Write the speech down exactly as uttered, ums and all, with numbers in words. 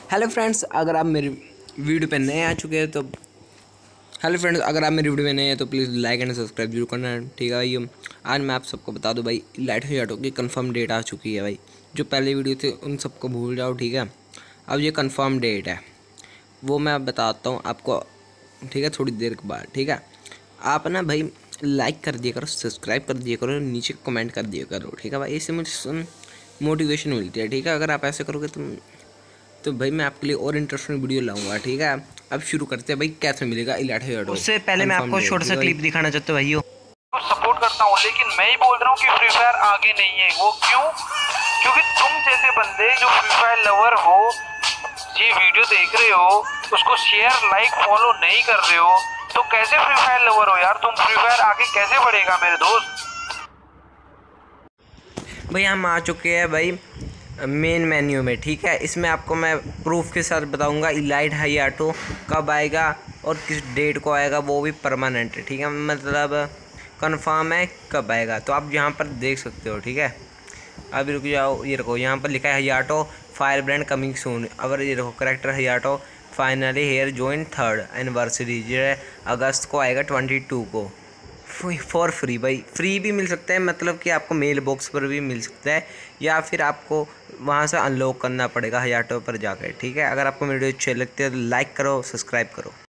Hello friends, अगर आप मेरी वीडियो पे नए आ चुके हैं तो हेलो फ्रेंड्स अगर आप मेरी वीडियो में नए हैं तो प्लीज़ लाइक एंड सब्सक्राइब जरूर करना है। ठीक है भाई, आज मैं आप सबको बता दूं भाई, लाइट हजाटो की कंफर्म डेट आ चुकी है भाई। जो पहले वीडियो थे उन सबको भूल जाओ, ठीक है। अब ये कंफर्म डेट है, वो मैं बताता हूँ आपको, ठीक है, थोड़ी देर के बाद। ठीक है, आप ना भाई लाइक कर दिया करो, सब्सक्राइब कर दिया करो, नीचे कमेंट कर दिया करो, ठीक है भाई। इससे मुझे मोटिवेशन मिलती है, ठीक है। अगर आप ऐसे करोगे तो तो भाई मैं आपके लिए और इंटरेस्टिंग वीडियो लाऊंगा, ठीक है। अब शुरू करते हैं भाई, कैसे मिलेगा इलाइट हजाटो। उससे पहले मैं आपको छोटा सा क्लिप दिखाना चाहता हूँ भाइयों। सपोर्ट करता हूँ, लेकिन मैं ही बोल रहा हूँ कि फ्री फायर आगे नहीं है। वो क्यों? क्योंकि तुम जैसे बंदे जो फ्री फायर लवर हो, ये वीडियो देख रहे हो, उसको शेयर लाइक फॉलो नहीं कर रहे हो, तो कैसे फ्री फायर लवर हो यार तुम? फ्री फायर आगे कैसे बढ़ेगा मेरे दोस्त? भाई हम आ चुके हैं भाई मेन मेन्यू में, ठीक है। इसमें आपको मैं प्रूफ के साथ बताऊंगा इलाइट हजाटो कब आएगा और किस डेट को आएगा, वो भी परमानेंट, ठीक है। मतलब कंफर्म है कब आएगा, तो आप यहाँ पर देख सकते हो, ठीक है। अभी रुक जाओ, ये रखो, यहाँ पर लिखा है हजाटो फायर ब्रांड कमिंग सून। अगर ये रखो करेक्टर हजाटो finally here join third anniversary, जो है अगस्त को आएगा ट्वेंटी टू को फॉर फ्री। भाई फ्री भी मिल सकता है, मतलब कि आपको मेल बॉक्स पर भी मिल सकता है, या फिर आपको वहाँ से अनलॉक करना पड़ेगा हजाटो पर जाकर, ठीक है। अगर आपको मेरी वीडियो अच्छी लगती है तो लाइक करो, सब्सक्राइब करो।